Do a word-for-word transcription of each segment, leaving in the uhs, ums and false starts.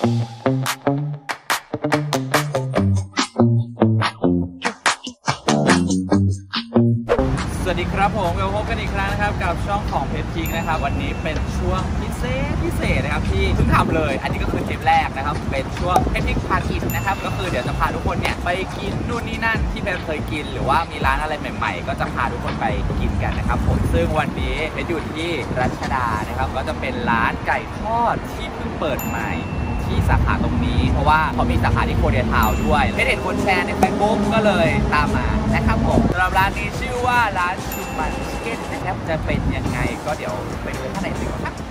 สวัสดีครับผมเราพบกันอีกครั้งนะครับกับช่องของเพจพิงนะครับวันนี้เป็นช่วงพิเศษพิเศษนะครับที่เพิ่งทำเลยอันนี้ก็คือทริปแรกนะครับเป็นช่วงเพจพิงพากินนะครับก็คือเดี๋ยวจะพาทุกคนเนี่ยไปกินนู่นนี่นั่นที่เพจเคยกินหรือว่ามีร้านอะไรใหม่ๆก็จะพาทุกคนไปกินกันนะครับผมซึ่งวันนี้เพจอยู่ที่รัชดานะครับก็จะเป็นร้านไก่ทอดที่เพิ่งเปิดใหม่ที่สาขาตรงนี้เพราะว่าเขามีสาขาที่โคเรียทาวน์ด้วยเพจเห็นคนแชร์ในเฟซบุ๊กก็เลยตามมานะครับผมสำหรับร้านนี้ชื่อว่าร้านชูมันชิคเก้นนะครับจะเป็นยังไงก็เดี๋ยวไปดูข้างในดีกว่าครับ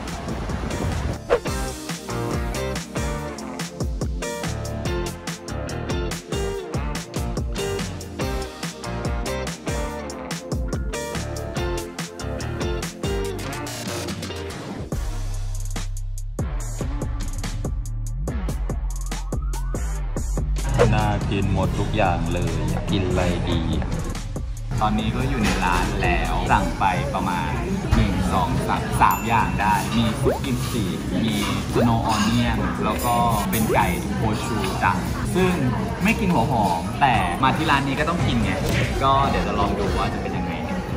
น่ากินหมดทุกอย่างเลยอยากกินอะไรดีตอนนี้ก็อยู่ในร้านแล้วสั่งไปประมาณหนึ่ง สอง สาม สามอย่างได้มีฟุตกิมจิมีสโนว์ออนเนียนแล้วก็เป็นไก่โฮชูจังซึ่งไม่กินหัวหอมแต่มาที่ร้านนี้ก็ต้องกินไงก็เดี๋ยวจะลองดูว่าจะเป็นยังไง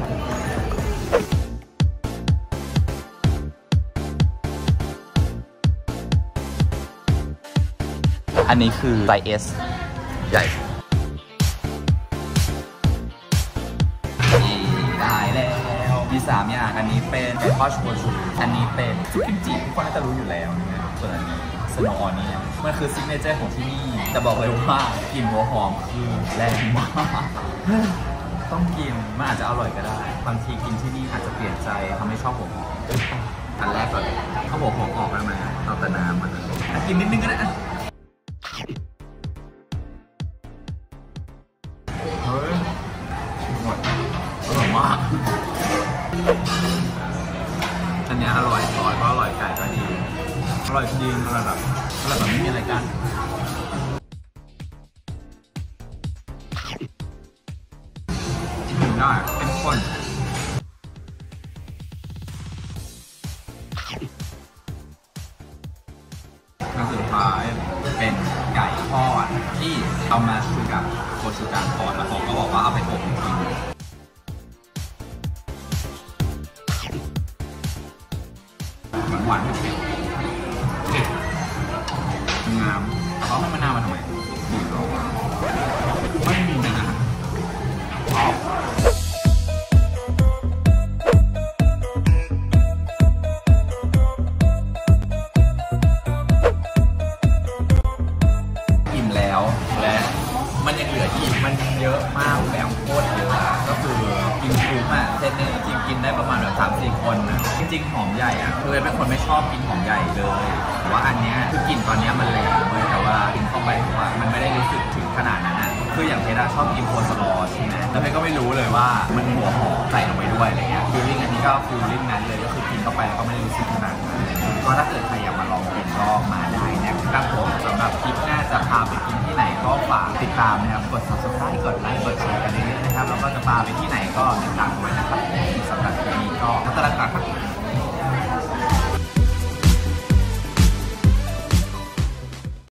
อันนี้คือไซส์ S ใหญ่ได้แล้วมีสามอย่างอันนี้เป็นไก่ทอดโชชูอันนี้เป็นซุปกิมจิทุกคนน่าจะรู้อยู่แล้วนะส่วนอันนี้สโนว์ออนเนียนมันคือซิกเนเจอร์ของที่นี่จะบอกเลยว่ากลิ่นหัวหอมคือแรงมากต้องกินมันอาจจะอร่อยก็ได้บางทีกินที่นี่อาจจะเปลี่ยนใจทำให้ชอบหัวหอมอันแรกก่อนเขาบอกหัวหอมได้ไหมเอาแต่น้ำมันกินนิดนึงก็ได้เฮ้ยหมดอร่อยมากอันนี้อร่อยซอยก็อร่อยไก่ก็ดีอร่อยจริงอร่อยแบบอร่อยแบบไม่มีอะไรกันได้เป็นคนอันสุดท้ายเป็นไก่ทอดที่เอามาชูกับโคชูการทอดแล้วผมก็บอกว่าเอาไปอบกินหวานๆเผ็ดงามแต่เขาให้มะนาวมาทำไมบีบหรอไม่มีนะชอบอิ่มแล้วและมันยังเหลืออีกมันเยอะมากแบบโคตรเยอะก็คือกินคุ้มอ่ะเซตนี้จริงกินได้ประมาณแบบสามสี่คนนะจริงๆหอมใหญ่อ่ะคือเป็นคนไม่ชอบกินหอมใหญ่เลยแต่ว่าอันเนี้ยคือกินตอนนี้มันแรงเลยแต่ว่ากินเข้าไปว่ามันไม่ได้รู้สึกถึงขนาดนั้นอ่ะคืออย่างเพชรชอบกินโคสลอใช่ไหมแล้วเพชรก็ไม่รู้เลยว่ามันหัวหอมใส่ลงไปด้วยอะไรเงี้ยฟิลลิ่งอันนี้ก็ฟิลลิ่งนั้นเลยก็คือกินเข้าไปแล้วก็ไม่ได้รู้สึกขนาดนั้นก็ถ้าเกิดใครอยากมาลองกินก็มาได้นะครับผมสำหรับคลิปหน้าจะพาไปกินที่ไหนก็ฝากติดตามนะครับกด ซับสไครบ์ กดไลค์กดแชร์กันเรื่อยๆนะครับแล้วก็จะพาไปที่ไหนก็ติดตามไว้นะครับสำหรับคลิปนี้ก็พัฒนาการครับ